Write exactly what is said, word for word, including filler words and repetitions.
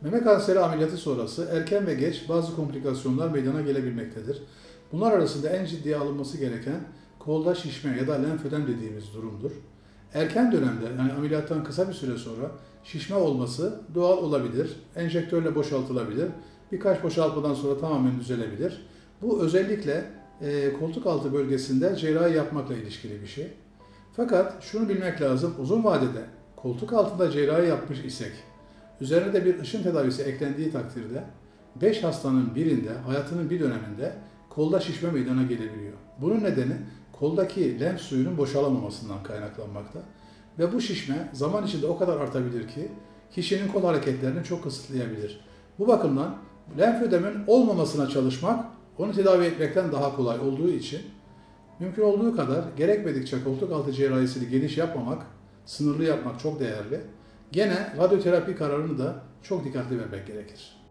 Meme kanseri ameliyatı sonrası erken ve geç bazı komplikasyonlar meydana gelebilmektedir. Bunlar arasında en ciddiye alınması gereken kolda şişme ya da lenfödem dediğimiz durumdur. Erken dönemde, yani ameliyattan kısa bir süre sonra şişme olması doğal olabilir, enjektörle boşaltılabilir, birkaç boşaltmadan sonra tamamen düzelebilir. Bu özellikle e, koltuk altı bölgesinde cerrahi yapmakla ilişkili bir şey. Fakat şunu bilmek lazım, uzun vadede koltuk altında cerrahi yapmış isek, üzerine de bir ışın tedavisi eklendiği takdirde beş hastanın birinde, hayatının bir döneminde kolda şişme meydana gelebiliyor. Bunun nedeni koldaki lenf suyunun boşalamamasından kaynaklanmakta. Ve bu şişme zaman içinde o kadar artabilir ki kişinin kol hareketlerini çok kısıtlayabilir. Bu bakımdan lenfödemin olmamasına çalışmak, onu tedavi etmekten daha kolay olduğu için mümkün olduğu kadar gerekmedikçe koltuk altı cerrahisini geniş yapmamak, sınırlı yapmak çok değerli. Gene radyoterapi kararını da çok dikkatli vermek gerekir.